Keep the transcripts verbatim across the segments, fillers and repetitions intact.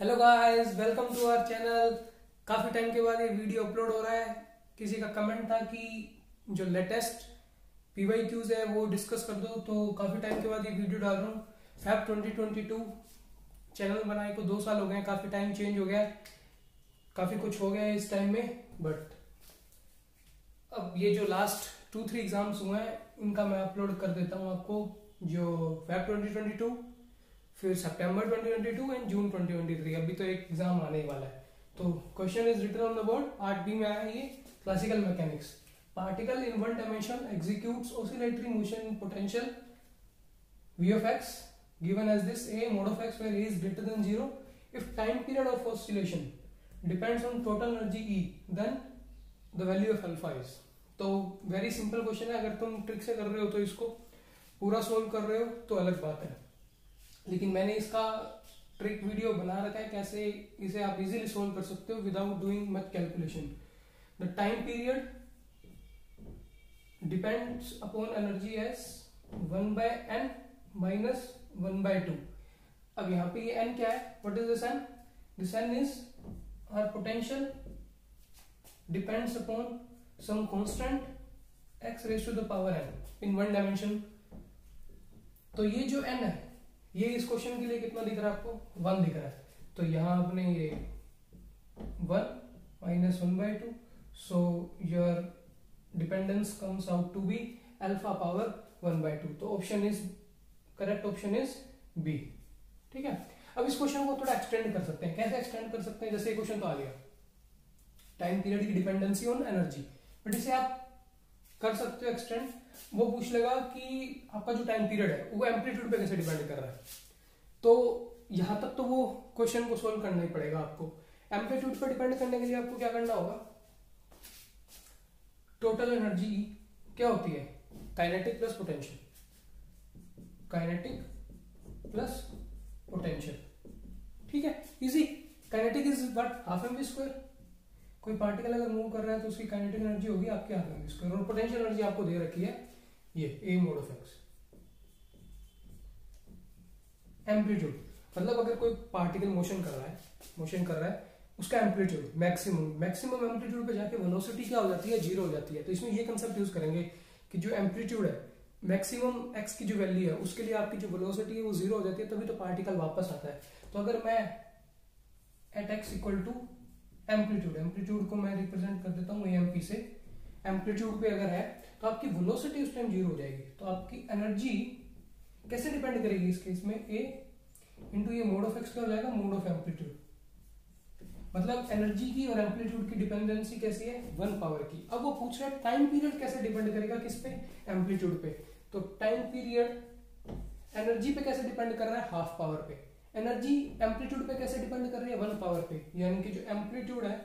Hello guys, welcome to our channel. काफी time के बाद ये वीडियो अपलोड हो रहा है। किसी का कमेंट था कि जो लेटेस्ट पीवाई क्यूज है वो डिस्कस कर दो, तो काफी टाइम के बाद ये वीडियो डाल रहा हूँ। Feb twenty twenty two channel बनाए को दो साल हो गए हैं। काफी टाइम चेंज हो गया है, काफी कुछ हो गया है इस टाइम में। बट अब ये जो लास्ट टू थ्री एग्जाम्स हुए हैं इनका मैं अपलोड कर देता हूँ आपको। जो फैब ट्वेंटी ट्वेंटी टू, फिर सितंबर twenty twenty two and June twenty twenty three, अभी तो एक एग्जाम आने वाला है। तो question is written on the board. आठ बी में आया ये classical mechanics. Particle in one dimension executes oscillatory motion in potential v of x given as this a mod of x where a is greater than zero if time period of oscillation depends on total energy E then the value of alpha is। तो very simple question है। अगर तुम trick से कर रहे हो तो इसको पूरा सोल्व कर रहे हो तो अलग बात है, लेकिन मैंने इसका ट्रिक वीडियो बना रखा है कैसे इसे आप इजीली सोल्व कर सकते हो without doing much calculation. The time period depends upon energy as one by N minus one by two. अब यहाँ पे ये एन क्या है? What is this N? This N is our potential depends upon some constant X raise to the power N in one dimension. तो ये जो N है ये इस क्वेश्चन के लिए कितना दिख रहा है आपको? वन दिख रहा है। तो यहां आपने ये one minus one by two, so your dependence comes out to be alpha power one by two. तो option is correct, option is B. ठीक है। अब इस क्वेश्चन को थोड़ा एक्सटेंड कर सकते हैं। कैसे एक्सटेंड कर सकते हैं? जैसे क्वेश्चन तो आ गया टाइम पीरियड की डिपेंडेंसी ऑन एनर्जी, बट इसे आप कर सकते हो एक्सटेंड। वो पूछ लेगा कि आपका जो टाइम पीरियड है वो एम्पलीट्यूड पे कैसे डिपेंड कर रहा है। तो यहां तक तो वो क्वेश्चन को सोल्व करना ही पड़ेगा आपको। एम्पलीट्यूड पे डिपेंड करने के लिए आपको क्या करना होगा? टोटल एनर्जी क्या होती है? Kinetic plus potential, kinetic plus potential. ठीक है, easy. Kinetic is what? Half M V square. कोई पार्टिकल अगर मूव कर रहा है तो उसकी काइनेटिक एनर्जी होगी आपके हाफ एम वी स्क्वायर, और पोटेंशियल एनर्जी आपको दे रखी है ये A mod of X. Amplitude मतलब अगर कोई पार्टिकल मोशन कर रहा है मोशन कर रहा है उसका एम्पलीट्यूड मैक्सिमम मैक्सिमम एम्पलीट्यूड पे जाके वेलोसिटी क्या हो जाती है? जीरो हो जाती है। तो इसमें ये कंसेप्ट यूज करेंगे कि जो एम्पलीट्यूड है मैक्सिमम एक्स की जो वैल्यू है उसके लिए आपकी जो वेलोसिटी है वो जीरो हो जाती है, तभी तो पार्टिकल वापस आता है। तो अगर मैं at X equal to amplitude amplitude को मैं रिप्रेजेंट कर देता हूँ एएमपी से, एम्पलीट्यूड पे अगर है तो आपकी वेलोसिटी उस टाइम जीरो हो जाएगी। तो आपकी एनर्जी कैसे डिपेंड करेगी इस केस में? ए इंटू ये मोड ऑफ एक्स क्या हो जाएगा? Mod of amplitude. मतलब एनर्जी की और एम्पलीट्यूड की डिपेंडेंसी कैसी है? वन पावर की। अब वो पूछ रहा है टाइम पीरियड कैसे डिपेंड करेगा किस पे? एम्पलीट्यूड पे। तो टाइम पीरियड एनर्जी पे कैसे डिपेंड कर रहा है? हाफ पावर पे। एनर्जी एम्पलीट्यूड पे कैसे डिपेंड कर रही है? वन पावर पे। यानी कि जो एम्पलीट्यूड है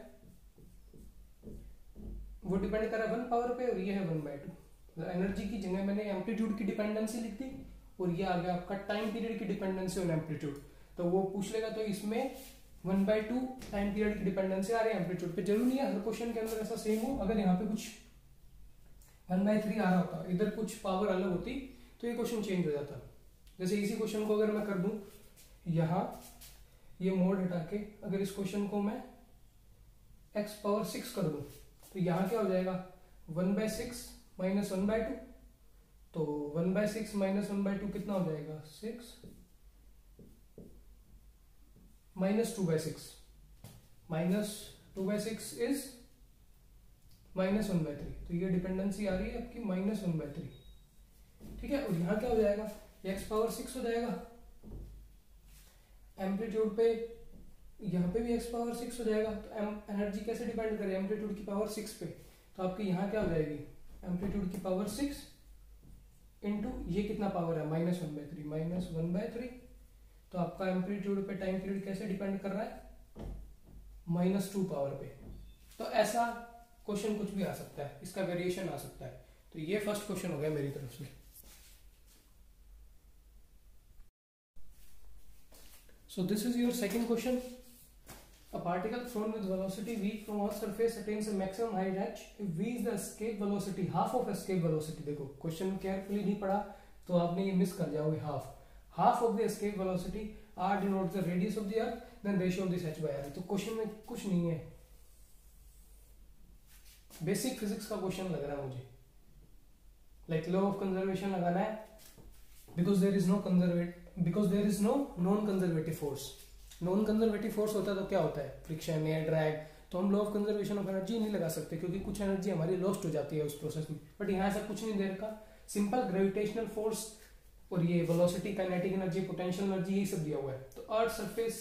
वो डिपेंड कर रहा है वन पावर पे और ये है वन बाय टू। एनर्जी की जगह मैंने एम्पलीट्यूड की डिपेंडेंसी लिख दी और ये आ गया आपका टाइम पीरियड की डिपेंडेंसी ऑन एम्पलीट्यूड। तो वो पूछ लेगा तो इसमें one by two time period की डिपेंडेंसी आ रही है एम्पलीट्यूड पे। जरूरी नहीं है हर क्वेश्चन के अंदर ऐसा सेम हो। अगर यहाँ पे कुछ वन बाय थ्री आ रहा होता, इधर कुछ पावर अलग होती तो ये क्वेश्चन चेंज हो जाता। जैसे इसी क्वेश्चन को अगर मैं कर दूं यहाँ ये मोड हटा के, अगर इस क्वेश्चन को मैं एक्स पावर सिक्स कर दूं तो यहाँ क्या हो जाएगा? One by six minus one by two. तो one by six minus one by two कितना हो जाएगा? Six minus two by six. Minus two by six is minus one by three. तो ये डिपेंडेंसी आ रही है आपकी माइनस वन बाय थ्री। ठीक है, और यहाँ क्या हो जाएगा? एक्स पावर सिक्स हो जाएगा। एम्पलीट्यूड पे यहाँ पे भी एक्स पावर सिक्स हो जाएगा। तो एनर्जी कैसे डिपेंड करे? एम्पलीट्यूड की पावर सिक्स पे। तो आपकी यहाँ क्या हो जाएगी? एम्पलीट्यूड की पावर सिक्स इंटू ये कितना पावर है? Minus one by three. Minus one by three. तो आपका एम्पलीट्यूड पे टाइम पीरियड कैसे डिपेंड कर रहा है? माइनस टू पावर पे। तो ऐसा क्वेश्चन कुछ भी आ सकता है, इसका वेरिएशन आ सकता है। तो ये फर्स्ट क्वेश्चन हो गया मेरी तरफ से। So this is your second question. A particle thrown with velocity v from Earth's surface attains a maximum height h if v is the escape velocity, half of escape velocity। देखो question carefully नहीं पढ़ा तो आपने ये miss कर जाओगे। Half half of the escape velocity, r denotes the radius of the earth, then ratio of this h by r. तो question में कुछ नहीं है, बेसिक फिजिक्स का क्वेश्चन लग रहा है मुझे, लाइक लॉ ऑफ कंजर्वेशन लगाना है, because there is no conservative because there is no non conservative force. Non conservative force होता है तो क्या होता है, फ्रिक्शन या ड्रैग, तो हम law of conservation of energy नहीं लगा सकते क्योंकि कुछ एनर्जी हमारी लॉस्ट हो जाती है उस प्रोसेस में. बट यहाँ ऐसा कुछ नहीं दे रखा, सिंपल ग्रेविटेशनल फोर्स और ये velocity, kinetic energy, potential energy, यही सब दिया हुआ है. तो अर्थ सरफेस,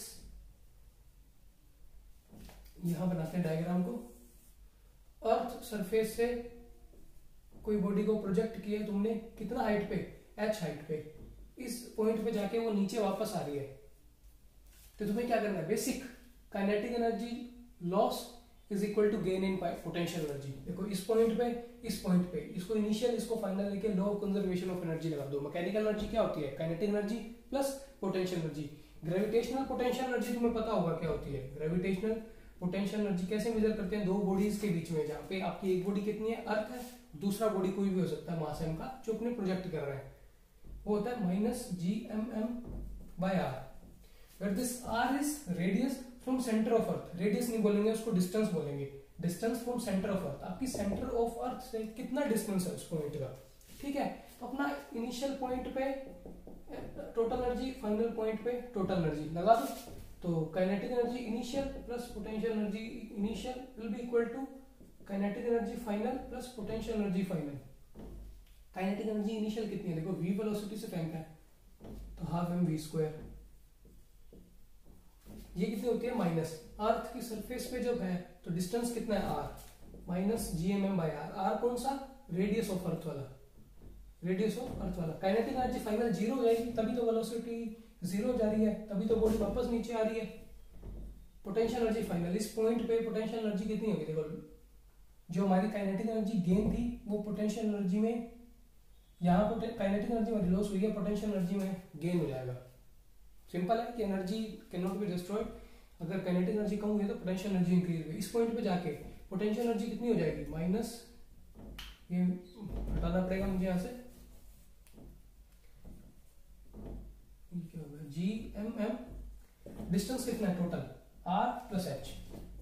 यहां बनाते हैं डायग्राम को. अर्थ सरफेस से कोई बॉडी को प्रोजेक्ट किया तुमने, कितना हाइट पे, एच हाइट पे, इस पॉइंट पे जाके वो नीचे वापस आ रही है, तो तुम्हें क्या करना है, basic kinetic energy loss is equal to gain in potential energy. देखो इस पॉइंट पे, इस पॉइंट पे, इसको इनिशियल, इसको फाइनल लेके law of conservation of energy लगा दो. मैकेनिकल एनर्जी क्या होती है, kinetic energy plus potential energy. Gravitational potential energy तुम्हें पता होगा क्या होती है. ग्रेविटेशनल पोटेंशियल एनर्जी कैसे मेजर करते हैं, दो बॉडीज के बीच में, जहाँ पे आपकी एक बॉडी कितनी है, अर्थ है, दूसरा बॉडी कोई भी हो सकता है मास एम का, जो अपने प्रोजेक्ट कर रहा है, वो होता है minus G M M by R, where this R is radius from centre of Earth. Radius नहीं बोलेंगे उसको, डिस्टेंस बोलेंगे. Distance from centre of Earth, आपकी सेंटर ऑफ अर्थ से कितना डिस्टेंस है उस पॉइंट का. ठीक है, तो अपना इनिशियल पॉइंट पे टोटल एनर्जी, फाइनल पॉइंट पे टोटल एनर्जी लगा दो. तो kinetic energy initial plus potential energy initial will be equal to kinetic energy final plus potential energy final. Kinetic energy initial कितनी है, देखो v वेलोसिटी से फेंका है तो हाफ एम वी स्क्वायर. ये कितनी होती है, माइनस अर्थ की सरफेस पे जब है तो डिस्टेंस कितना है, r minus G M M by R. R कौन सा, रेडियस ऑफ अर्थ वाला, रेडियस ऑफ अर्थ वाला. काइनेटिक एनर्जी फाइनल जीरो हो जाएगी, तभी तो वेलोसिटी जीरो जा रही है, तभी तो बॉडी वापस नीचे आ रही है. पोटेंशियल एनर्जी फाइनल, इस पॉइंट पे पोटेंशियल एनर्जी कितनी होगी, देखो जो हमारी काइनेटिक एनर्जी गेन थी वो पोटेंशियल एनर्जी में, यहाँ काइनेटिक एनर्जी हमारी लॉस हुई है, पोटेंशियल एनर्जी में गेन हो जाएगा. सिंपल है कि energy cannot be destroyed. अगर काइनेटिक एनर्जी कम हुई तो पोटेंशियल एनर्जी इंक्रीज हुई. इस पॉइंट पे जाके पोटेंशियल एनर्जी कितनी हो जाएगी, माइनस, ये हटाना पड़ेगा मुझे यहाँ से, क्या होगा, जी एम एम, डिस्टेंस कितना है टोटल, आर प्लस एच.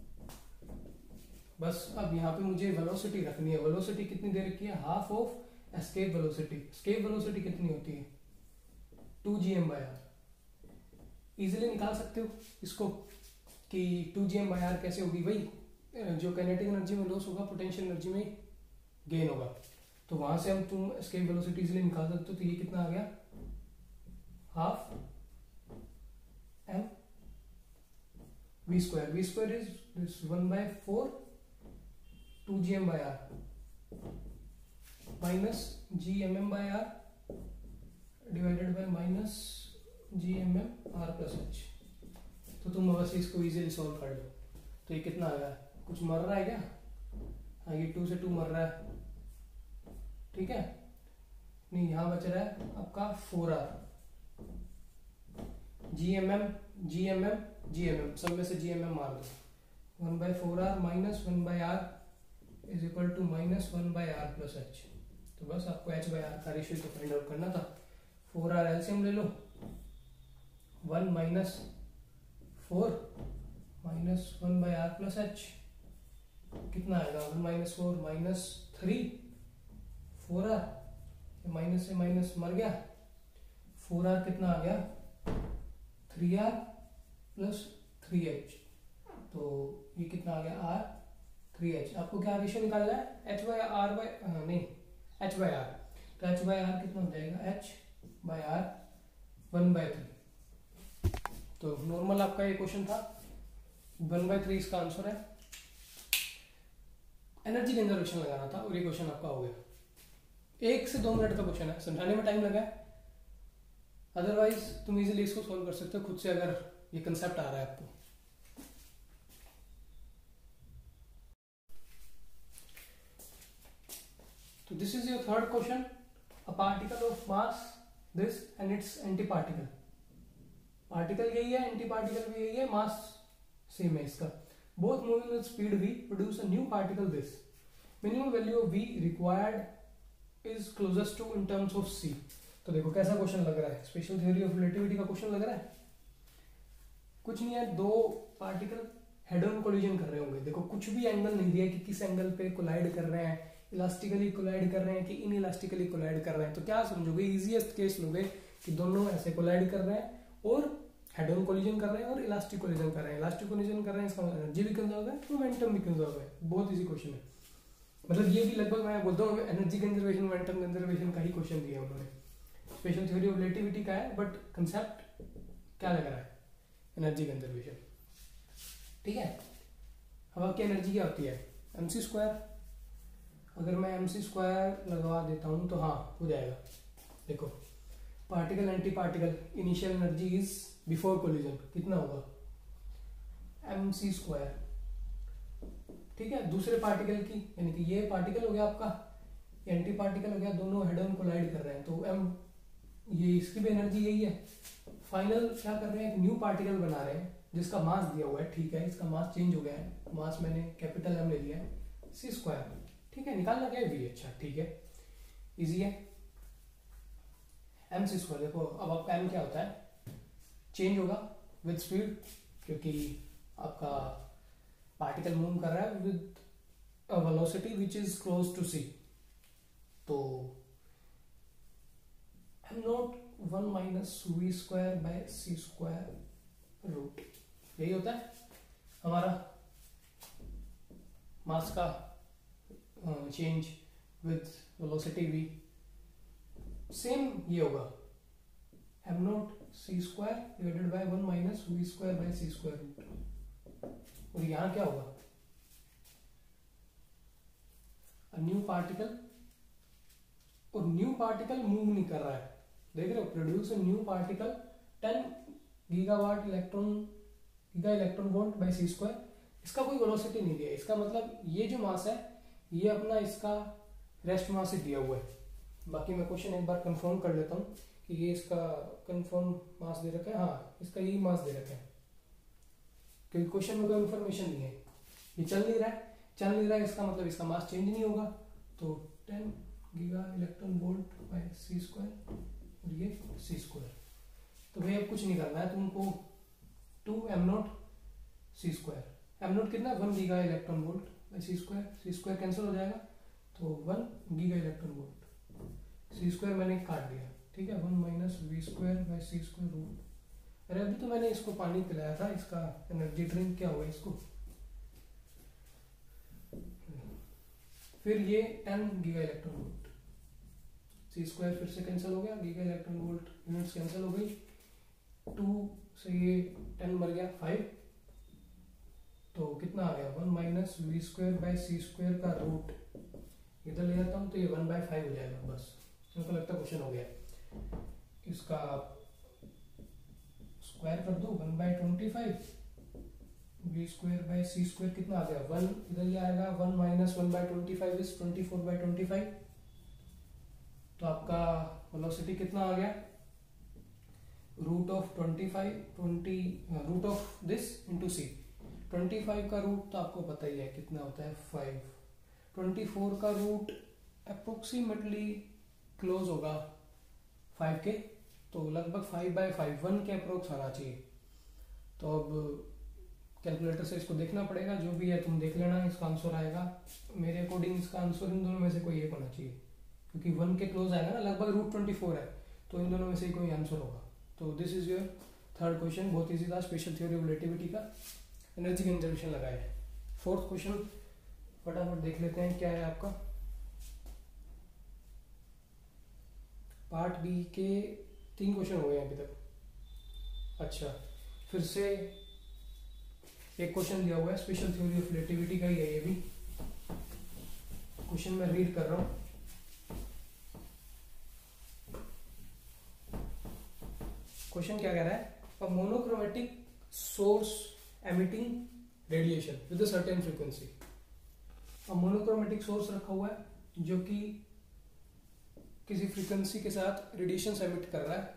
बस अब यहाँ पे मुझे वेलोसिटी रखनी है. वेलोसिटी कितनी दे रखी है, half of escape velocity. Escape velocity कितनी होती है, two G M by R. Easily निकाल सकते हो इसको कि two G M by R कैसे होगी, भाई जो काइनेटिक एनर्जी में लॉस होगा पोटेंशियल एनर्जी में गेन होगा, तो वहां से हम तुम एस्केप वेलोसिटी इजिली निकाल सकते हो. तो ये कितना आ गया, half M V square. V square is this one by four two G M by R minus G M M by R divided by minus G M M R plus H. तो तुम बस इसको easily solve कर लो. तो ये कितना आ गया, कुछ मर रहा है क्या, हाँ ये टू से टू मर रहा है, ठीक है, नहीं यहाँ बच रहा है आपका four R, G M M G M M G M M, सब में से जी एम एम मार दो. One by four R minus one by R is equal to minus one by R plus H. तो बस आपको H by R का ratio तो फाइंड आउट करना था. फोर आर एलसीएम ले लो, one minus four minus one by R plus H कितना आएगा, one minus four minus three, four R minus से माइनस मर गया, फोर आर कितना आ गया, three R plus three H. तो ये कितना आ गया, आर थ्री एच. आपको क्या रेशियो निकालना है, एच बाय आर बाय नहीं एच बाय आर. तो एच बाय आर कितना हो जाएगा, H by R one by three. तो नॉर्मल आपका ये क्वेश्चन था, वन बाय थ्री इसका आंसर है. एनर्जी कंजर्वेशन लगाना था और ये क्वेश्चन आपका हो गया. एक से दो मिनट का क्वेश्चन है, समझाने में टाइम लगा है, अदरवाइज तुम इजीली इसको सॉल्व कर सकते हो खुद से अगर ये कंसेप्ट आ रहा है आपको. तो this is your third question. A particle of mass this and its anti particle. Particle यही है, एंटी पार्टिकल भी यही है, मास सेम है इसका. Both moving with speed v produce a new particle this. Minimum value of v required is closest to in terms of c. तो देखो कैसा क्वेश्चन लग रहा है, स्पेशल थ्योरी ऑफ रिलेटिविटी का क्वेश्चन लग रहा है। कुछ नहीं है, दो पार्टिकल हेड ऑन कोलिजन कर रहे होंगे। देखो कुछ भी एंगल नहीं दिया कि किस एंगल पे कोलाइड कर रहे हैं, इलास्टिकली कोलाइड कर रहे हैं कि इन इलास्टिकली कोलाइड कर रहे हैं। तो क्या समझोगे, इजीएस्ट केस लोगे कि दोनों ऐसे कोलाइड कर रहे हैं और हेड ऑन कोलिजन कर रहे हैं और इलास्टिक कोलिजन कर रहे हैं। इलास्टिक कोलिजन कर रहे हैं, इसका एनर्जी भी कंजर्व है, मोमेंटम भी कंजर्व है। बहुत इजी क्वेश्चन है, मतलब ये भी लगभग मैं बोलता हूँ एनर्जी कंजर्वेशन मोमेंटम कंजर्वेशन का ही क्वेश्चन दिया उन्होंने। स्पेशल थ्योरी ऑफ रिलेटिविटी का है, बट कंसेप्ट क्या लग रहा है, एनर्जी कंजर्वेशन। ठीक है, हवा की एनर्जी क्या होती है, एम सी स्क्वायर। अगर मैं एम सी स्क्वायर लगवा देता हूँ तो हाँ हो जाएगा। देखो particle anti particle initial energy is before collision कितना होगा, एम सी स्क्वायर। ठीक है, दूसरे पार्टिकल की, यानी कि ये पार्टिकल हो गया आपका, एंटी पार्टिकल हो गया, दोनों हेड ऑन कोलाइड कर रहे हैं, तो एम ये इसकी भी एनर्जी यही है। फाइनल क्या कर रहे हैं, एक न्यू पार्टिकल बना रहे हैं जिसका मास दिया हुआ है। ठीक है, इसका मास चेंज हो गया है, मास मैंने कैपिटल एम ले लिया है, सी स्क्वायर। ठीक है, निकालना क्या है, वी। अच्छा ठीक है, इजी है। एम सी स्क्वायर, देखो अब आपका एम क्या होता है, चेंज होगा विद स्पीड, क्योंकि आपका पार्टिकल मूव कर रहा है with a velocity which is close to C. तो M naught one minus V square by C square root, यही होता है हमारा मास का change with velocity V. Same ये होगा M naught C square divided by one minus V square by C square root. और यहां क्या होगा, अ न्यू पार्टिकल, और न्यू पार्टिकल मूव नहीं कर रहा है, देख रहे हो, produce new particle ten gigawatt electron giga electron volt by C square. इसका कोई वेलोसिटी नहीं दिया, इसका मतलब ये जो मास है ये अपना इसका रेस्ट मास से दिया हुआ है। बाकी मैं क्वेश्चन एक बार कंफर्म कर लेता हूँ कि ये इसका कंफर्म मास दे रखा है, हाँ इसका यही मास दे रखा है, क्योंकि क्वेश्चन में कोई इन्फॉर्मेशन नहीं है, ये चल नहीं रहा है, चल नहीं रहा है, इसका मतलब इसका मास चेंज नहीं होगा। तो ten giga electron volt by C square और ये सी स्क्वायर। तो भाई अब कुछ नहीं करना है तुमको, two M naught C square, M naught कितना, one giga electron volt by C square, C square cancel हो जाएगा, तो one giga electron volt, C square मैंने काट दिया। ठीक है, one minus V square by C square root. अरे अभी तो मैंने इसको पानी पिलाया था, इसका एनर्जी ड्रिंक क्या हुआ इसको। फिर ये ten giga electron volt, C square फिर से कैंसिल हो गया, giga electron volt units cancel हो गई, टू से ये टेन मर गया, फाइव, तो कितना आ गया, one minus V square by C square का रूट इधर ले जाता हूँ तो ये वन बाय फाइव हो जाएगा। बस मुझको लगता है क्वेश्चन हो गया। इसका स्क्वायर कर दो, one by twenty five, V square by C square कितना आ गया, वन इधर ही आएगा, one minus one by twenty five is twenty four by twenty five. तो आपका वेलोसिटी कितना आ गया, root of twenty five, twenty root of this into C. Twenty five का रूट तो आपको पता ही है कितना होता है, फाइव। ट्वेंटी फोर का रूट अप्रोक्सीमेटली क्लोज होगा फाइव के, तो लगभग फाइव बाय फाइव, वन के अप्रोक्स आना चाहिए। तो अब कैलकुलेटर से इसको देखना पड़ेगा, जो भी है तुम देख लेना, इसका आंसर आएगा मेरे अकॉर्डिंग, इसका आंसर इन दोनों में से कोई एक होना चाहिए, क्योंकि वन के क्लोज आएगा ना, लगभग रूट ट्वेंटी फोर है, तो इन दोनों में से कोई आंसर होगा। तो this is your third question, बहुत ईजी था, स्पेशल थ्योरी ऑफ रिलेटिविटी का एनर्जी कंजर्वेशन लगाया है। फोर्थ क्वेश्चन फटाफट देख लेते हैं क्या है आपका। पार्ट बी के तीन क्वेश्चन हो गए अभी तक। अच्छा, फिर से एक क्वेश्चन दिया हुआ है, स्पेशल थ्योरी ऑफ रिलेटिविटी का ही है ये भी। क्वेश्चन मैं रीड कर रहा हूं। क्वेश्चन क्या कह रहा है, a monochromatic source emitting radiation with a certain frequency. अब मोनोक्रोमेटिक सोर्स रखा हुआ है जो कि किसी फ्रीक्वेंसी के साथ रेडिएशन एमिट कर रहा है।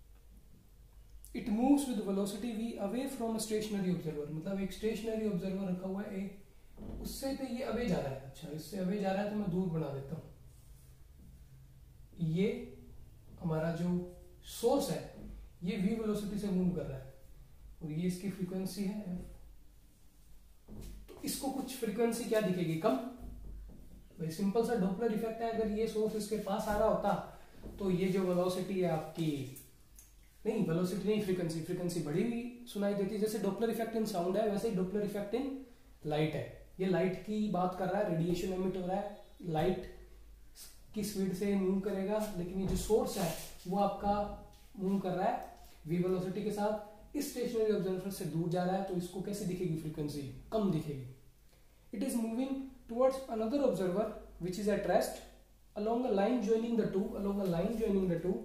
It moves with velocity v away from a stationary observer, मतलब एक स्टेशनरी ऑब्जर्वर रखा हुआ है, एक उससे तो ये अवे जा रहा है। अच्छा, इससे अवे जा रहा है तो मैं दूर बना देता हूं, ये हमारा जो सोर्स है ये v वेलोसिटी से मूव कर रहा है और ये इसकी फ्रीक्वेंसी है, तो इसको कुछ फ्रीक्वेंसी क्या दिखेगी, कम। भाई सिंपल सा डॉपलर इफेक्ट है। अगर ये सोर्स इसके पास आ रहा होता तो ये जो वेलोसिटी है आपकी, नहीं वेलोसिटी नहीं, फ्रीक्वेंसी फ्रीक्वेंसी बढ़ी हुई सुनाई देती। जैसे डॉपलर इफेक्ट इन साउंड है वैसे ही डॉपलर इफेक्ट इन लाइट है। ये लाइट की बात कर रहा है, रेडिएशन एमिट हो रहा है, लाइट की स्पीड से मूव करेगा, लेकिन ये जो सोर्स है वो आपका मूव कर रहा है v वेलोसिटी के साथ, इस स्टेशनरी ऑब्जर्वर से दूर जा रहा है, तो इसको कैसे दिखेगी, फ्रीक्वेंसी कम दिखेगी। It is moving towards another observer which is at rest along a line joining the two along a line joining the two।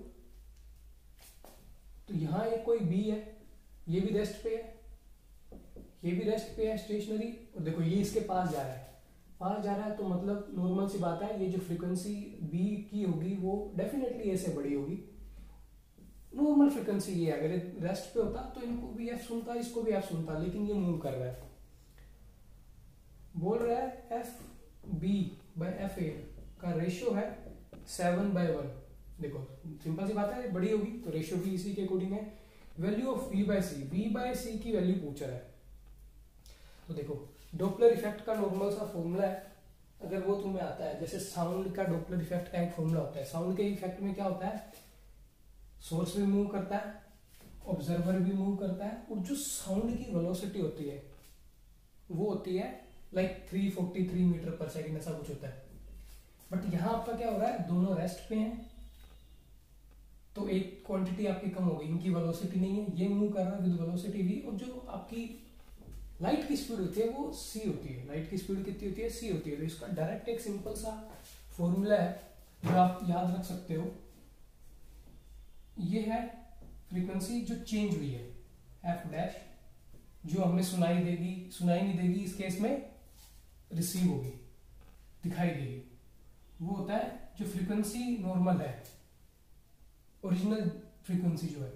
तो यहां एक कोई बी है, ये भी रेस्ट पे है, ये भी रेस्ट पे है स्टेशनरी, और देखो ये इसके पास जा रहा है, पास जा रहा है, तो मतलब नॉर्मल सी बात है, ये जो फ्रीक्वेंसी बी की होगी वो डेफिनेटली ए से बड़ी होगी। नॉर्मल फ्रीक्वेंसी ये है, अगर रेस्ट पे होता तो इनको भी एफ सुनता, इसको भी एफ सुनता, लेकिन ये मूव कर रहा है। बोल रहा है F B by F A का रेशियो है सेवन बाय वन। देखो सिंपल सी बात है, बड़ी होगी तो रेशियो भी इसी के अकॉर्डिंग है। Value of v by C, v by C की वैल्यू पूछ रहा है। तो देखो डॉपलर इफेक्ट का नॉर्मल सा फॉर्मूला है, अगर वो तुम्हें आता है, जैसे साउंड का डॉपलर इफेक्ट का एक फॉर्मूला होता है। साउंड के इफेक्ट में क्या होता है, सोर्स भी मूव करता है, ऑब्जर्वर भी मूव करता है, और जो साउंड की वेलोसिटी होती है वो होती है like three forty three metre per second, ऐसा कुछ होता है। बट यहां आपका क्या हो रहा है, दोनों रेस्ट पे हैं, तो एक क्वांटिटी आपकी कम हो गई, इनकी वेलोसिटी नहीं है, ये मूव कर रहा है विद वेलोसिटी v, और जो आपकी लाइट की स्पीड होती है वो c होती है। लाइट की स्पीड कितनी होती है, c होती है। तो इसका डायरेक्ट एक सिंपल सा फॉर्मूला है जो आप याद रख सकते हो। ये है फ्रीक्वेंसी जो चेंज हुई है, f डैश, जो हमें सुनाई देगी, सुनाई नहीं देगी इस केस में, रिसीव होगी, दिखाई देगी, वो होता है जो फ्रीक्वेंसी नॉर्मल है, ओरिजिनल फ्रीक्वेंसी जो है।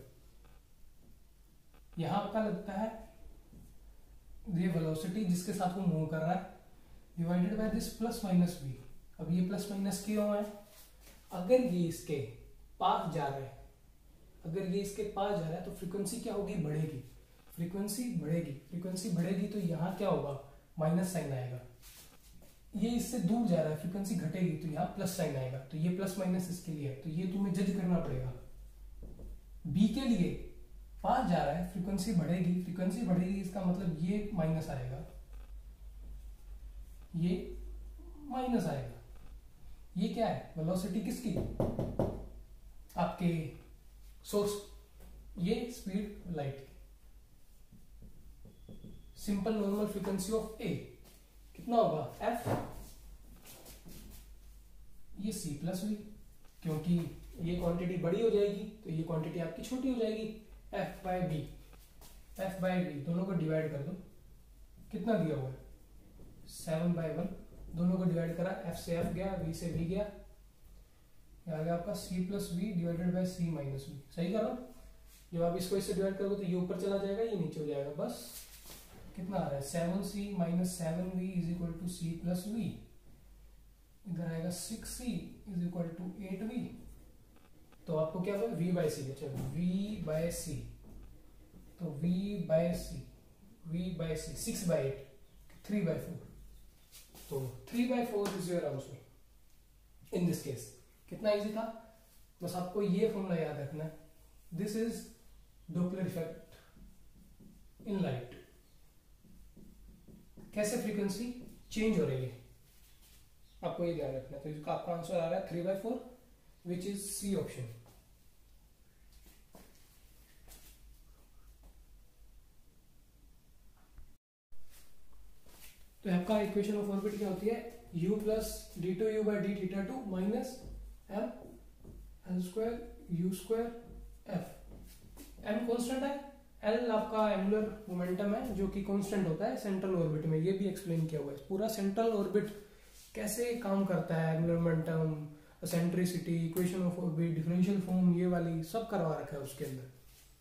यहां आपका लगता है ये वेलोसिटी जिसके साथ वो मूव कर रहा है divided by this plus minus v। अब ये प्लस माइनस क्यों है, अगर ये इसके पास जा रहा है, अगर ये इसके पास जा रहा है तो फ्रीक्वेंसी क्या होगी, बढ़ेगी, फ्रीक्वेंसी बढ़ेगी, फ्रीक्वेंसी बढ़ेगी तो यहाँ क्या होगा, माइनस साइन आएगा। ये इससे दूर जा रहा है, फ्रीक्वेंसी घटेगी तो यहाँ प्लस साइन आएगा, तो ये प्लस माइनस इसके लिए है, तो ये तुम्हें जज करना पड़ेगा। बी के लिए पास जा रहा है, फ्रीक्वेंसी बढ़ेगी, फ्रीक्वेंसी बढ़ेगी इसका मतलब ये माइनस आएगा, ये माइनस आएगा। ये क्या है, वेलोसिटी किसकी, आपके सोर्स, ये स्पीड लाइट की। Simple normal frequency of A कितना होगा, एफ, ये सी प्लस वी, क्योंकि ये क्वांटिटी बड़ी हो जाएगी तो ये क्वांटिटी आपकी छोटी हो जाएगी, F by B, F by B दोनों को डिवाइड कर दो, कितना दिया हुआ है, सेवन बाय वन, दोनों को डिवाइड करा, एफ से एफ गया, वी से वी गया, आ गया आपका C plus V divided by C minus V. सही कर रहा हूं, जब आप इसको इससे डिवाइड करोगे तो ये ऊपर चला जाएगा, ये नीचे हो जाएगा, बस कितना आ रहा है, seven C minus seven V is equal to C plus V, इधर आएगा six C is equal to eight V. तो आपको क्या होगा, v बाय सी, चलो v बाय सी, तो v by C, v by C, six by eight, three by four, तो three by four is your answer in this case. कितना easy था, बस आपको ये फॉर्मूला याद रखना है, this is Doppler effect in light. कैसे फ्रीक्वेंसी चेंज हो रही है आपको ये ध्यान रखना है। तो इसका आपका आंसर आ रहा है three by four which is C option. तो आपका इक्वेशन ऑफ ऑर्बिट क्या होती है, u plus D two U by D theta two minus M L square U square F. M constant है, एल आपका एंगुलर मोमेंटम है जो कि कांस्टेंट होता है सेंट्रल ऑर्बिट में, ये भी एक्सप्लेन किया हुआ है। पूरा सेंट्रल ऑर्बिट कैसे काम करता है, angular momentum, eccentricity, equation of orbit, differential form, ये वाली सब करवा रखा है उसके अंदर।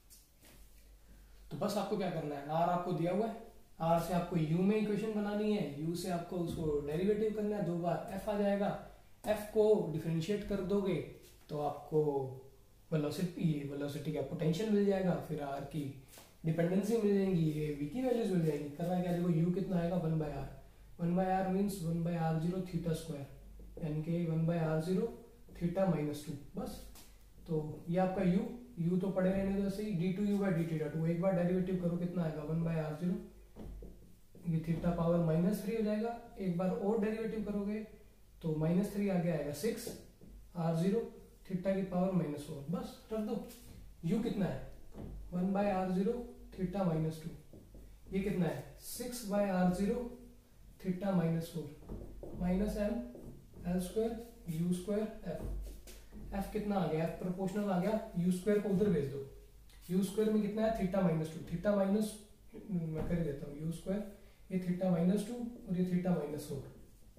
तो बस आपको क्या करना है, आर आपको दिया हुआ है, आर से आपको यू में इक्वेशन बनानी है, यू से आपको उसको डेरिवेटिव करना है, दो बार एफ आ जाएगा, एफ को डिफरेंशिएट कर दोगे तो आपको वेलोसिटी, ये वेलोसिटी का पोटेंशियल मिल जाएगा, फिर आर की डिपेंडेंसी मिल जाएंगी, ये वी की वैल्यूज मिल जाएंगी। करना क्या, देखो यू कितना आएगा one by R, one by R means one by R zero theta square, यानी कि one by R zero theta minus two, बस। तो ये आपका u, u तो पड़े रहने दो सही, D two U by D theta two, एक बार डेरिवेटिव करो कितना आएगा वन बाय आर जीरो, ये थीटा पावर माइनस थ्री हो जाएगा, एक बार और डेरिवेटिव करोगे तो माइनस थ्री आगे आएगा सिक्स, आर जीरो थीटा की पावर माइनस फोर, बस रख दो। u कितना है one by R zero theta minus two, ये कितना है six by R zero theta minus four, minus M L square U square F, F कितना आ गया, एफ प्रोपोर्शनल आ गया, यू स्क्वायर को उधर भेज दो, यू स्क्वायर में कितना है theta minus two, theta minus मैं कर देता हूँ यू स्क्वायर, ये थीटा माइनस टू और ये theta minus four,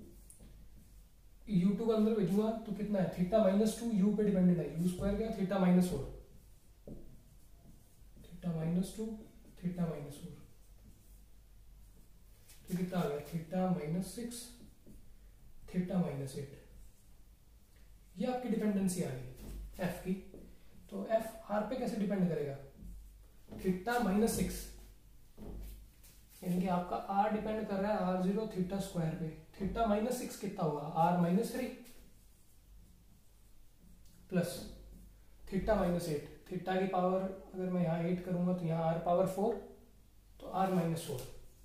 U two का अंदर भेजूंगा तो कितना है थीटा माइनस टू, यू पे डिपेंडेंट है, यू स्क्वायर क्या theta minus four, theta minus two theta minus four, तो कितना आ गया theta minus six theta minus eight, ये आपकी डिपेंडेंसी आ गई एफ की। तो एफ आर पे कैसे डिपेंड करेगा, थीटा माइनस सिक्स, यानी कि आपका आर डिपेंड कर रहा है आर जीरो थीटा स्क्वायर पे, थीटा माइनस सिक्स कितना होगा R minus three plus theta minus eight, theta की पावर अगर मैं यहाँ एट करूंगा तो यहाँ आर पावर फोर, तो आर माइनस फोर,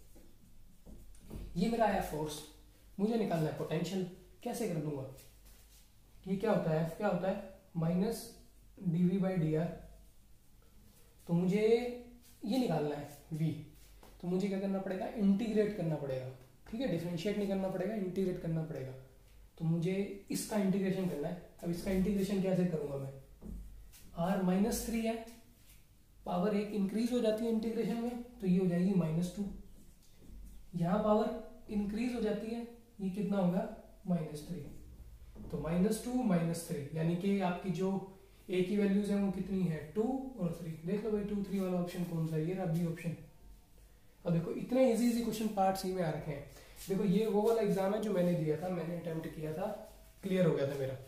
ये मेरा है फोर्स, मुझे निकालना है पोटेंशियल, कैसे कर दूंगा, ये क्या होता है एफ क्या होता है minus D V by D R, तो मुझे ये निकालना है v, तो मुझे क्या करना पड़ेगा इंटीग्रेट करना पड़ेगा, ठीक है, डिफरेंशिएट नहीं करना पड़ेगा, इंटीग्रेट करना पड़ेगा। तो मुझे इसका इंटीग्रेशन करना है, अब इसका इंटीग्रेशन कैसे करूंगा मैं, r माइनस थ्री है, पावर एक इंक्रीज हो जाती है इंटीग्रेशन में तो ये हो जाएगी माइनस टू, यहाँ पावर इंक्रीज हो जाती है, ये कितना होगा माइनस थ्री, तो माइनस टू माइनस थ्री, यानी कि आपकी जो a की वैल्यूज है वो कितनी है टू और थ्री, देख लो भाई टू थ्री वाला ऑप्शन कौन सा है, ये रहा बी ऑप्शन। अब देखो इतने easy easy question part C में आ रखे हैं, देखो ये वो वाला एग्जाम है जो मैंने दिया था, मैंने अटेम्प्ट किया था, क्लियर हो गया था मेरा,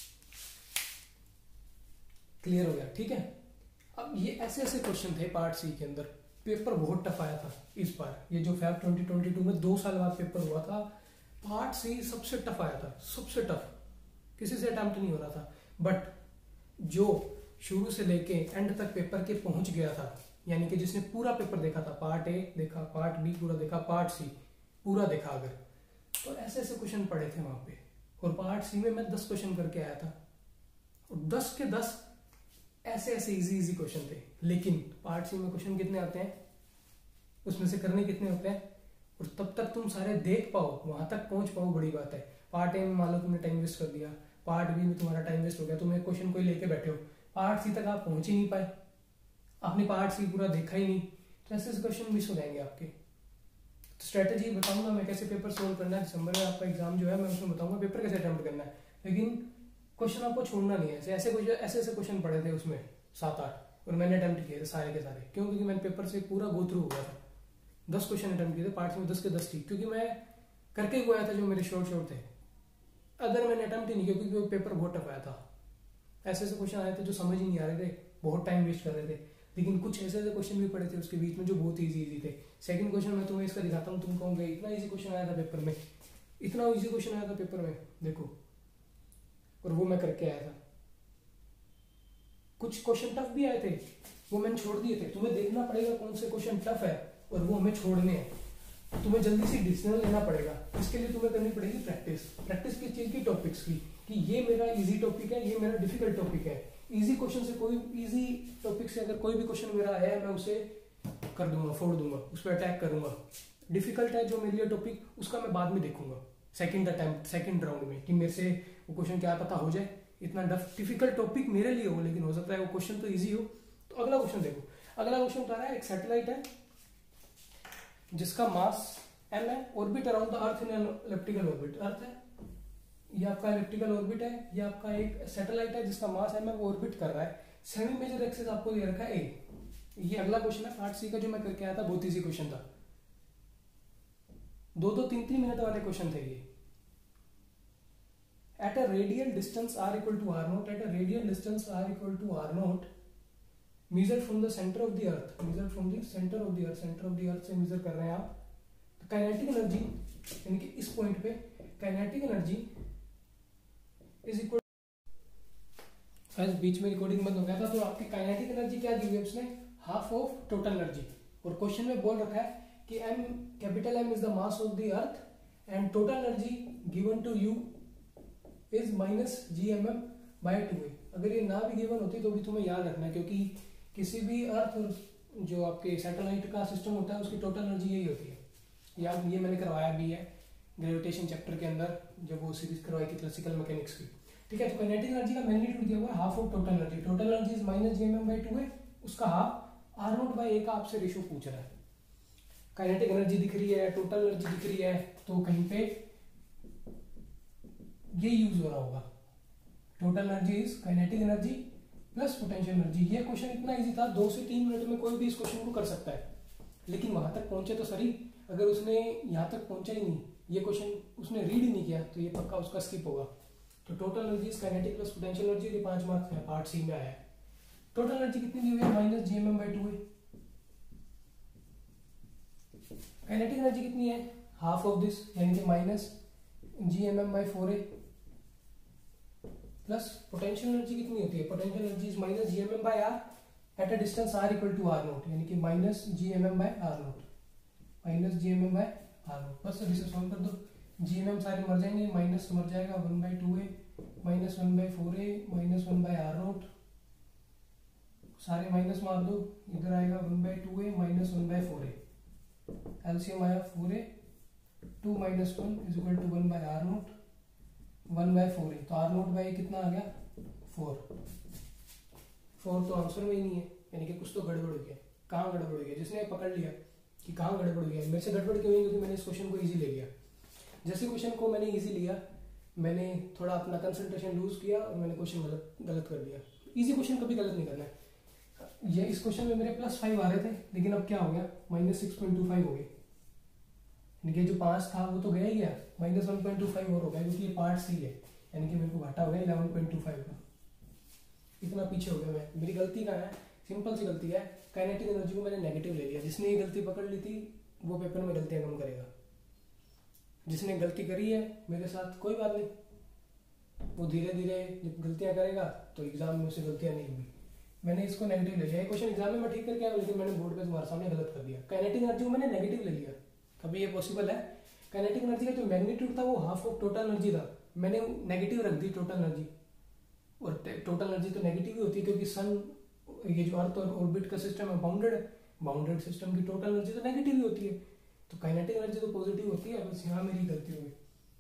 क्लियर हो गया, ठीक है। अब ये ऐसे ऐसे क्वेश्चन थे पार्ट सी के अंदर, पेपर बहुत टफ आया था इस बार, ये जो फैब ट्वेंटी ट्वेंटी टू में दो साल बाद पेपर हुआ था, पार्ट सी सबसे टफ आया था, सबसे टफ, किसी से अटेम्प्ट नहीं हो रहा था, बट जो शुरू से लेके एंड तक पेपर के पहुंच गया था, यानी कि जिसने पूरा पेपर देखा था, पार्ट ए देखा, पार्ट बी पूरा देखा, पार्ट सी पूरा देखा अगर, तो ऐसे ऐसे क्वेश्चन पढ़े थे वहां पे, और पार्ट सी में मैं दस क्वेश्चन करके आया था, और दस के दस ऐसे ऐसे इजी इजी क्वेश्चन थे। लेकिन पार्ट सी में क्वेश्चन कितने आते हैं, उसमें से करने कितने होते हैं, और तब तक तुम सारे देख पाओ, वहां तक पहुंच पाओ, बड़ी बात है। पार्ट ए में मान लो तुमने टाइम वेस्ट कर दिया, पार्ट बी में तुम्हारा टाइम वेस्ट हो गया, तुम एक क्वेश्चन कोई लेके बैठे हो, पार्ट सी तक आप पहुंच ही नहीं पाए, आपने पार्ट सी पूरा देखा ही नहीं, तो ऐसे ऐसे क्वेश्चन मिस हो जाएंगे आपके। तो स्ट्रेटेजी बताऊंगा मैं कैसे पेपर सोल्व करना है, दिसंबर में आपका एग्जाम जो है मैं उसमें बताऊंगा पेपर कैसे अटेम्प्ट करना है, लेकिन क्वेश्चन आपको छोड़ना नहीं है। ऐसे ऐसे क्वेश्चन ऐसे ऐसे क्वेश्चन पढ़े थे उसमें सात आठ, और मैंने अटेम्प्ट किए थे सारे के सारे, क्यों, क्योंकि मैंने पेपर से पूरा गो थ्रू हो गया था, दस क्वेश्चन अटेम्प्ट किए थे पार्ट में, दस के दस ठीक, क्योंकि मैं करके ही आया था जो मेरे शॉर्ट शॉर्ट थे, अगर मैंने अटेम्प्ट ही नहीं किया, क्योंकि पेपर बहुत टफ आया था, ऐसे ऐसे क्वेश्चन आए थे जो समझ ही नहीं आ रहे थे, बहुत टाइम वेस्ट कर रहे थे। लेकिन कुछ ऐसे ऐसे क्वेश्चन भी पड़े थे उसके बीच में जो बहुत इजी इजी थे। सेकंड क्वेश्चन मैं तुम्हें इसका दिखाता हूँ, तुम कहोगे इतना इजी क्वेश्चन आया था पेपर में, इतना इजी क्वेश्चन आया था पेपर में, देखो, और वो मैं करके आया था। कुछ क्वेश्चन टफ भी आए थे, वो मैंने छोड़ दिए थे, तुम्हें देखना पड़ेगा कौन से क्वेश्चन टफ है और वो हमें छोड़ने हैं, तुम्हें जल्दी से डिसीजन लेना पड़ेगा। इसके लिए तुम्हें करनी पड़ेगी प्रैक्टिस, प्रैक्टिस किस चीज की, टॉपिक्स की, कि ये मेरा इजी टॉपिक है, ये मेरा डिफिकल्ट टॉपिक है। इजी क्वेश्चन से कोई इजी टॉपिक से अगर कोई भी क्वेश्चन मेरा है, मैं उसे कर दूंगा, फोड़ दूंगा, उस पर अटैक करूंगा। डिफिकल्ट है जो मेरे लिए टॉपिक, उसका मैं बाद में देखूंगा सेकंड अटेम्प्ट, सेकंड राउंड में, कि मेरे से वो क्वेश्चन क्या पता हो जाए, इतना डिफिकल्ट टॉपिक मेरे लिए हो, लेकिन हो सकता है वो क्वेश्चन तो ईजी हो। तो अगला क्वेश्चन देखो, अगला क्वेश्चन बता रहा है एक सैटेलाइट है जिसका मास एम है, orbit around the earth in elliptical orbit, earth है ये आपका इलिप्टिकल ऑर्बिट है, ये आपका एक सैटेलाइट है जिसका मास एम है, वो ऑर्बिट कर रहा है, सेमी मेजर एक्सिस आपको दे रखा है ए। ये अगला क्वेश्चन है पार्ट सी का जो मैं करके आया था, बहुत इजी क्वेश्चन था, दो दो तीन तीन मिनट वाले क्वेश्चन थे ये, at a radial distance R equal to R naught, at a radial distance R equal to R naught measured from the center of the earth, measured from the center of the earth, center of the earth से measure कर रहे हैं आप, तो kinetic energy यानी कि इस point पे काइनेटिक एनर्जी इज इक्वल, बीच में रिकॉर्डिंग बंद हो गया था, तो आपकी काइनेटिक एनर्जी क्या दी हुई है उसने, हाफ ऑफ टोटल एनर्जी, और क्वेश्चन में बोल रखा है कि M capital M is the mass of the earth and total energy given to you is minus G M M by two A. अगर ये ना भी गिवन होती तो भी तुम्हें याद रखना है, क्योंकि किसी भी अर्थ और जो आपके सैटेलाइट का सिस्टम होता है उसकी टोटल एनर्जी यही होती है। या ये मैंने करवाया भी है ग्रेविटेशन चैप्टर के अंदर जब वो सीरीज करवाई थी क्लासिकल मैकेनिक्स की, ठीक है। तो काइनेटिक एनर्जी का मैग्नीट्यूड दिया हुआ है half of total energy, total energy is minus G M M by two है, उसका half R naught by A का आपसे रेशो पूछ रहा है। काइनेटिक एनर्जी दिख रही है, टोटल एनर्जी दिख रही है, तो कहीं पे ये यूज हो रहा होगा, total energy is kinetic energy plus potential energy. ये क्वेश्चन इतना इजी था, दो से तीन मिनट में कोई भी इस क्वेश्चन को कर सकता है, लेकिन वहां तक पहुंचे तो सही, अगर उसने यहाँ तक पहुंचा ही नहीं, ये क्वेश्चन उसने रीड ही नहीं किया, तो ये पक्का उसका स्किप होगा। तो total energy is kinetic plus potential energy, ये पांच मार्क्स है, पार्ट सी में आया है। टोटल एनर्जी कितनी दी हुई है, minus G M M by two है। काइनेटिक एनर्जी कितनी है, हाफ ऑफ दिस यानी कि minus G M M by four है, प्लस पोटेंशियल एनर्जी कितनी होती है, potential energy is minus G M M by R at a distance R equal to R naught, यानी कि minus G M M by R naught, minus G M M by R naught. बस अब इसे solve कर दो, जी M M सारे मर जाएंगे, माइनस मर जाएगा, one by two A minus one by four A minus one by R naught, सारे माइनस मार दो, इधर आएगा one by two A minus one by four A, LCM आया four A, two minus one is equal to one by R naught, one by four है, तो are naught by कितना आ गया, फोर। फोर तो आंसर में ही नहीं है, यानी कि कुछ तो गड़बड़ हो गया। कहाँ गड़बड़ हो गया, जिसने पकड़ लिया कि कहाँ गड़बड़ हो गया, मेरे से गड़बड़ क्यों हुई, क्योंकि मैंने इस क्वेश्चन को इजी ले लिया। जैसे क्वेश्चन को मैंने इजी लिया, मैंने थोड़ा अपना कंसंट्रेशन लूज किया और मैंने क्वेश्चन गलत गलत कर दिया। इजी क्वेश्चन कभी गलत नहीं करना है। ये इस क्वेश्चन में मेरे प्लस फाइव आ रहे थे, लेकिन अब क्या हो गया, minus six point two five हो गए, यानी कि जो पांच था वो तो गया ही गया, minus one point two five और हो गया, क्योंकि ये पार्ट सी है, यानी कि मेरे को घाटा हो गया इलेवन पॉइंट टू फाइव का। इतना पीछे हो गया मैं, मेरी गलती का है, सिंपल सी गलती है, काइनेटिक एनर्जी को मैंने नेगेटिव ले लिया। जिसने ये गलती पकड़ ली थी वो पेपर में गलतियां कम करेगा, जिसने गलती करी है मेरे साथ कोई बात नहीं, वो धीरे धीरे जब गलतियां करेगा तो एग्जाम में उसे गलतियां नहीं हुई। मैंने इसको नेगेटिव ले लिया, क्वेश्चन एग्जाम में मैं ठीक करके आया, लेकिन मैंने बोर्ड पे तुम्हारे सामने गलत कर दिया। काइनेटिक एनर्जी को मैंने नेगेटिव ले लिया, कभी ये पॉसिबल है। काइनेटिक एनर्जी का जो मैग्नीट्यूड था वो हाफ ऑफ टोटल एनर्जी था, मैंने नेगेटिव रख दी टोटल एनर्जी, और टोटल एनर्जी तो नेगेटिव ही होती है, क्योंकि सन ये जो अर्थ और ऑर्बिट का सिस्टम है बाउंडेड है, बाउंडेड सिस्टम की टोटल एनर्जी तो नेगेटिव ही होती है, तो काइनेटिक एनर्जी तो पॉजिटिव होती है। बस यहाँ मेरी गलती हो गई,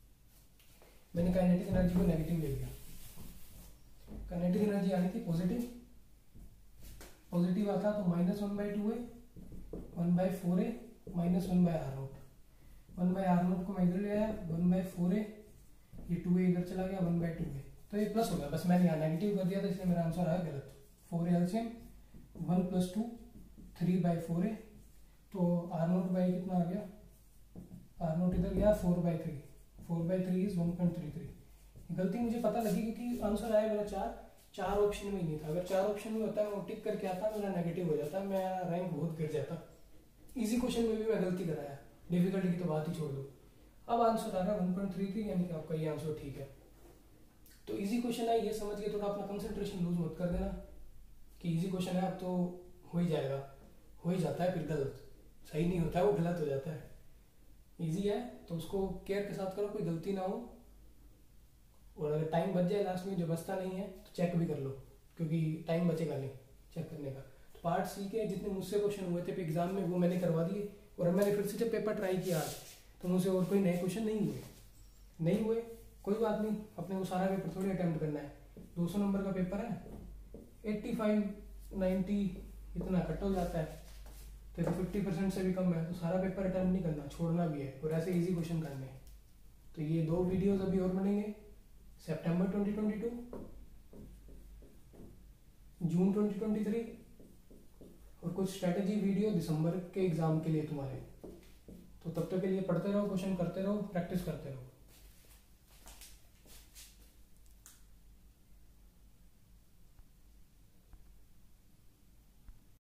मैंने काइनेटिक एनर्जी को नेगेटिव ले लिया। काइनेटिक एनर्जी आनी थी पॉजिटिव, पॉजिटिव आता तो माइनस वन बाई टू है, वन बाई फोर है, minus one by R naught, one by R naught को मैं इधर ले आया, वन बाई फोर है, ये टू ए इधर चला गया, वन बाई टू है, तो ये प्लस हो गया। बस मैंने यहाँ नेगेटिव कर दिया था, इसलिए मेरा आंसर आया गलत। Four LCM one plus two three by four है, तो आर नोट बाई कितना आ गया, आर नोट इधर गया four by three, four by three is one point three three. गलती मुझे पता लगी क्योंकि आंसर आया मेरा चार, चार ऑप्शन में ही नहीं था। अगर चार ऑप्शन में होता है मैं टिक करके आता, मेरा नेगेटिव हो जाता, मेरा रैंक बहुत गिर जाता। इजी क्वेश्चन में भी मैं गलती कराया, डिफिकल्टी की तो बात ही छोड़ दो। अब आंसर आ रहा है वन पॉइंट थ्री थ्री, यानी कि आपका ये आंसर ठीक है। तो इजी क्वेश्चन है, ये समझ के थोड़ा अपना कंसंट्रेशन लूज मत कर देना कि इजी क्वेश्चन है, अब तो हो ही जाएगा, हो ही जाता है, फिर गलत सही नहीं होता है, वो गलत हो जाता है। इजी है तो उसको केयर के साथ करो, कोई गलती ना हो, और अगर टाइम बच जाए लास्ट में, जो बचता नहीं है तो चेक भी कर लो, क्योंकि टाइम बचेगा नहीं चेक करने का। तो पार्ट सी के जितने मुझसे क्वेश्चन हुए थे एग्जाम में वो मैंने करवा दिए, और मैंने फिर से जब पेपर ट्राई किया आज तो मुझसे और कोई नए क्वेश्चन नहीं हुए नहीं हुए कोई बात नहीं, अपने को सारा पेपर थोड़ी अटेम्प्ट करना है। दो सौ नंबर का पेपर है, पचासी नब्बे इतना कट हो जाता है, तो फिफ्टी परसेंट से भी कम है, तो सारा पेपर अटेम्प्ट नहीं करना, छोड़ना भी है, और ऐसे इजी क्वेश्चन करने हैं। तो ये दो वीडियोस अभी और बनेंगे, सितंबर ट्वेंटी ट्वेंटी टू, जून ट्वेंटी ट्वेंटी थ्री, और कुछ स्ट्रेटेजी वीडियो दिसंबर के एग्जाम के लिए तुम्हारे। तो तब तक के लिए पढ़ते रहो, क्वेश्चन करते रहो, प्रैक्टिस करते रहो।